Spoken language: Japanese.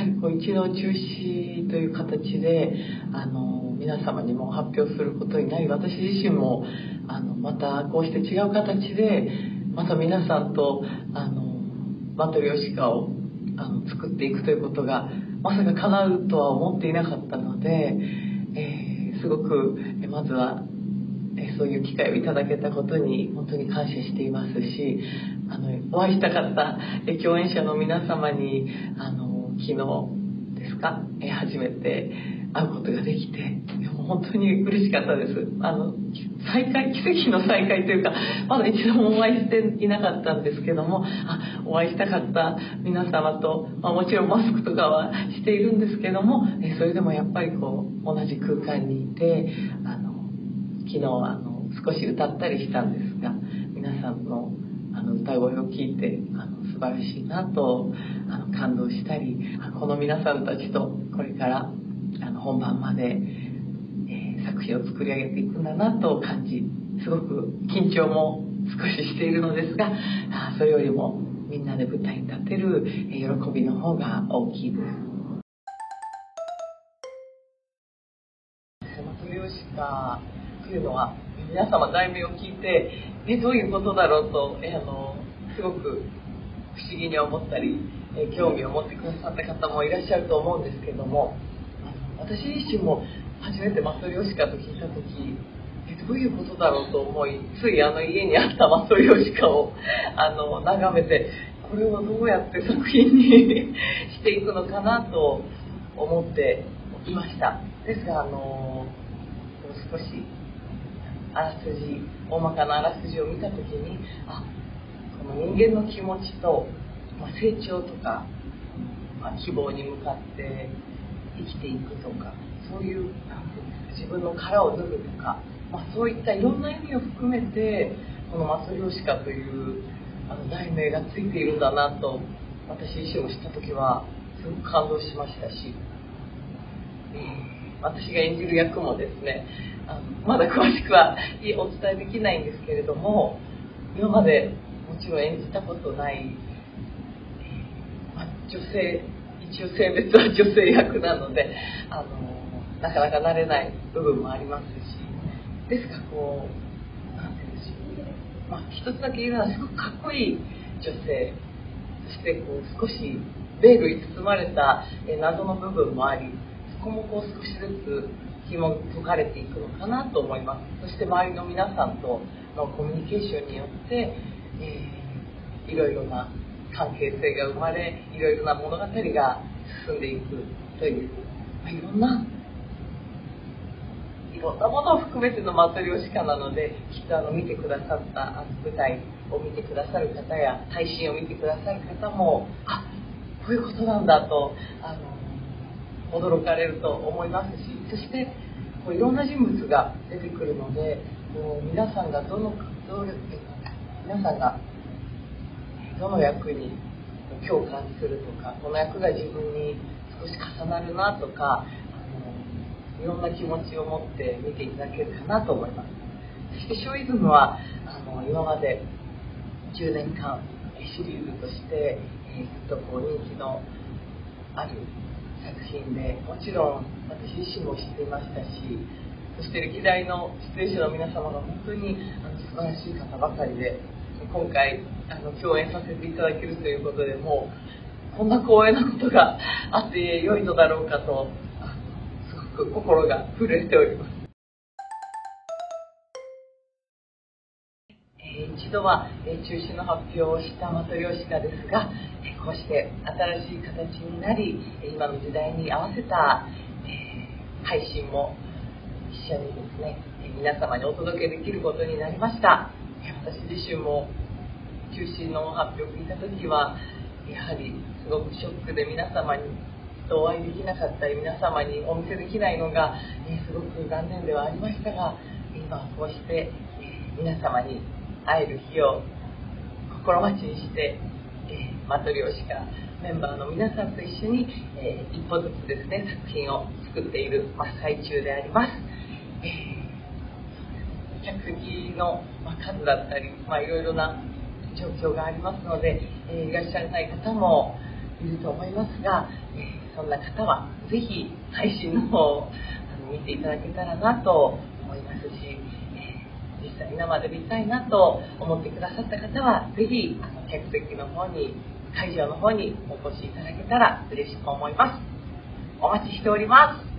はり一度中止という形で皆様にも発表することになり、私自身もまたこうして違う形でまた皆さんとマトリョーシカを作っていくということがまさか叶うとは思っていなかったので、すごくまずはそういう機会をいただけたことに本当に感謝していますし、お会いしたかった共演者の皆様に昨日ですか、初めて会うことができて、もう本当に嬉しかったです。再会、奇跡の再会というか、まだ一度もお会いしていなかったんですけども、お会いしたかった皆様と、もちろんマスクとかはしているんですけども、それでもやっぱり同じ空間にいて、昨日少し歌ったりしたんですが、皆さんの歌声を聞いて素晴らしいなと感動したり、この皆さんたちとこれから本番まで、作品を作り上げていくんだなと感じ、すごく緊張も少ししているのですが、それよりもみんなで舞台に立てる喜びの方が大きいです。マトリョーシカというのは皆様題名を聞いてどういうことだろうとすごく不思議に思ったり興味を持ってくださった方もいらっしゃると思うんですけども、私自身も初めてマトリョーシカと聞いた時どういうことだろうと思い、つい家にあったマトリョーシカを眺めて、これをどうやって作品にしていくのかなと思っていました。ですが少し大まかなあらすじを見た時に、この人間の気持ちと、成長とか、希望に向かって生きていくとか、そういう自分の殻を脱ぐとか、そういったいろんな意味を含めてこのマトリョーシカという題名がついているんだなと私自身を知った時はすごく感動しましたし、私が演じる役もですね、まだ詳しくはお伝えできないんですけれども、今までもちろん演じたことない、女性、一応性別は女性役なのでなかなか慣れない部分もありますし、ですがなんて言うんでしょう、一つだけ言うのはすごくかっこいい女性、そして少しベールに包まれた謎の部分もあり、そこも少しずつ紐解かれていくのかなと思います。そして周りの皆さんとのコミュニケーションによって、いろいろな関係性が生まれ、いろいろな物語が進んでいくという、いろんなものを含めてのマトリョーシカなので、きっと見てくださった舞台を見てくださる方や配信を見てくださる方もこういうことなんだと驚かれると思いますし、そしていろんな人物が出てくるので、皆さんがどの役に共感するとか、この役が自分に少し重なるなとか、いろんな気持ちを持って見ていただけるかなと思います。そしてショーイズムは今まで10年間シリーズとしてずっと人気のある作品で、もちろん私自身も知っていましたし、そして歴代の出演者の皆様が本当に素晴らしい方ばかりで、今回共演させていただけるということで、もうこんな光栄なことがあって良いのだろうかとすごく心が震えております。一度は中止の発表をしたマトリョーシカですが、こうして新しい形になり、今の時代に合わせた配信も一緒にですね、皆様にお届けできることになりました。私自身も中止の発表を聞いた時はやはりすごくショックで、皆様にお会いできなかったり、皆様にお見せできないのがすごく残念ではありましたが、今こうして皆様に会える日を心待ちにして、マトリョーシカメンバーの皆さんと一緒に、一歩ずつですね、作品を作っている真っ最中であります。客席の数だったり、いろいろな状況がありますので、いらっしゃらない方もいると思いますが、そんな方はぜひ配信の方を見ていただけたらなと思いますし、実際生で見たいなと思ってくださった方はぜひ客席の方に、会場の方にお越しいただけたら嬉しく思います。お待ちしております。